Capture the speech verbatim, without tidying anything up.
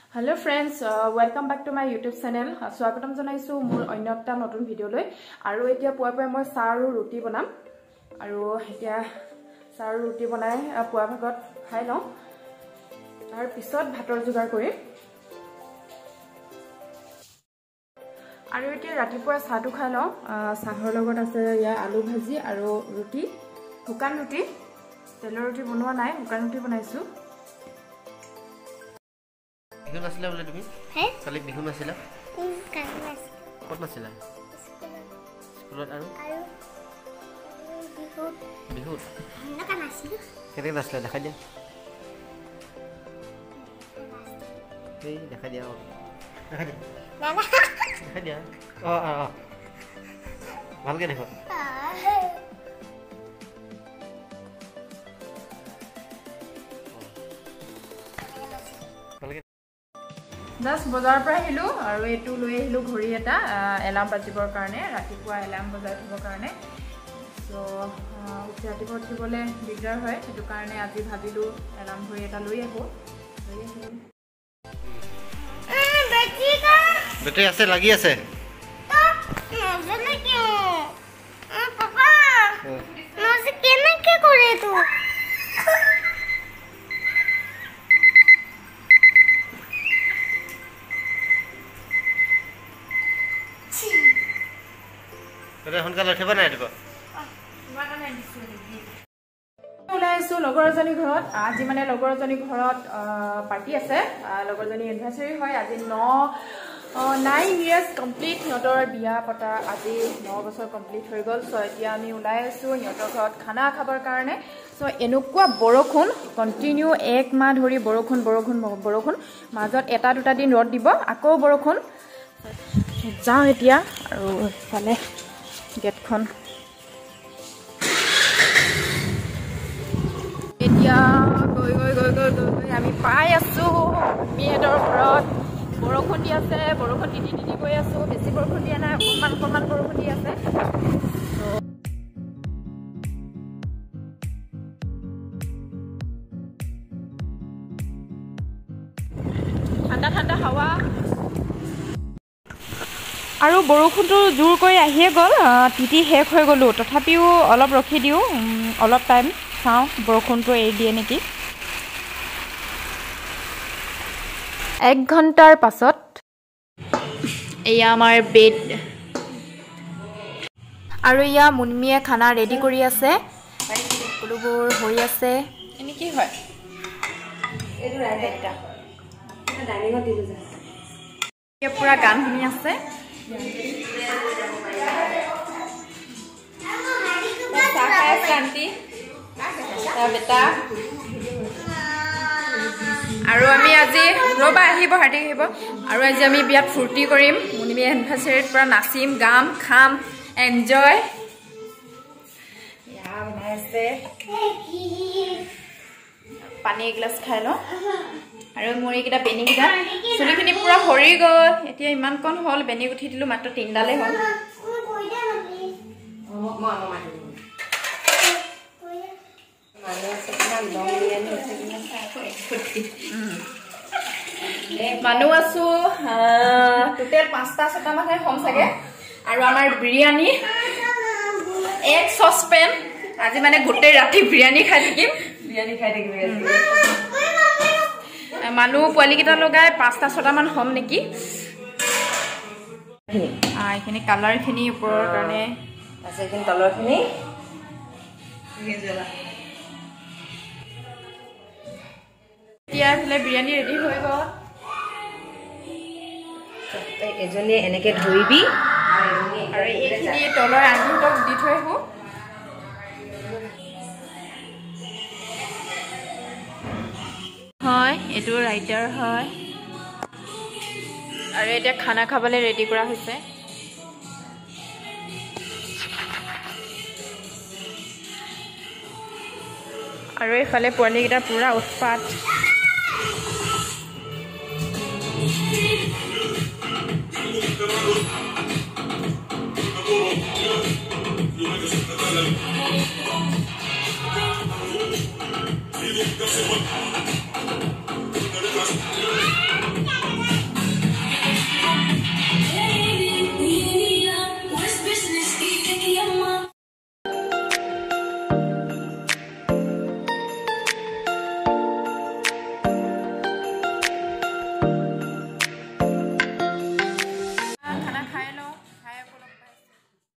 Hello friends, uh, welcome back to my YouTube channel. Swagatam janaisu mur onyo ekta notun video loi aru etia puwa puwa moi cha aru ruti banam aru etia cha aru ruti banai puwa bhagot khai lom tar pisot bhator jogar kori aru etia rati puwa cha tu khai lom chahor logot ase ya alu bhaji aru ruti hukan ruti telor ruti bonwa nai hukan ruti banaisu Bihu নাছিলা বলে তুমি হ্যাঁ কালি বিহু নাছিলা উম কালি নাছিলা কত নাছিলা স্কুলত আৰু আৰু বিহু বিহু নকা নাছিলা কেনে নাছিলা দেখা দিয়া এই দেখা দিয়া দেখা দিয়া না না দেখা দিয়া অ অ ভালকে দেখো Just bazar pra hilu aru etu loi hilu ghori eta alarm bajibor karone ratipua alarm bajai thibor karone so ratipua uthibole digdar hoy etu karone aji bhabilu alarm ghori eta loi aho loi ahilu eh beti ka beti ase lagi ase to nazane kyo eh papa naze kena ke kore tu Ada hunka lothe banai dibo mana nai disu ni ulaisu logorjani ghorot aji mane logorjani ghorot party ase logorjani anniversary hoy aji nine years complete notor biya pata aji nine bosor complete hoy gol so etia ami ulaisu notor ghorot khana khabar karone so enukwa borokhun continue ek ma dhori borokhun borokhun borokhun majot eta duta din rod dibo ako borokhun jao etia aru fale gate khon etia goi goi goi goi goi ami pai asu miedor brot borokhon di ase borokhon titi titi goi asu besi borokhon dia na man man borokhon di ase thanda thanda hawa আৰু বৰষুণটো জোৰ কৰি আহিয়ে গ'ল তিতি শেষ হৈ গ'লো তথাপিও অলপ ৰখি দিও অলপ টাইম চাও বৰষুণটো এৰি দিয়ে নেকি এক ঘণ্টাৰ পাছত এয়া আমাৰ বেড আৰু ইয়া মুনমিয়ে খানা ৰেডি কৰি আছে সকলোবোৰ হৈ আছে এনে কি হয় এইটো ৰাইটা এটা ডাইনিঙত দিলো যা ইয়া পুৰা গান শুনি আছে Sakai Santi, beta. Aru ami aji roba ahibo hati ahibo. Aru aji ami biat furti korim. Munimi anniversary pura nasim gam kham enjoy. Ya banase. Pani glass khai lo. Aru mori kita beni kita. Suli khini pura hori gol. Etia iman kon hol beni uthi dilu matro tindale hol. Manu asu total pasta sata mane hom sage aru amar biryani ek saucepan aji mane gote rati biryani khai thakim biryani khai thakim Manu poali kita logai pasta sata man hom neki a ekhini color khini upor karone ase ekhini color khini তিয়া ফলে biryani ready হয়ে গো এজনে এনেকে ধইবি আর এইখিনি তলৰ আঞ্জুটক দি থৈ হো হয় এটো রাইটার হয় আর এটা খানা খাবলে রেডি করা হইছে আৰু এফালে পোৱালিকেইটা পুৰা উৎপাত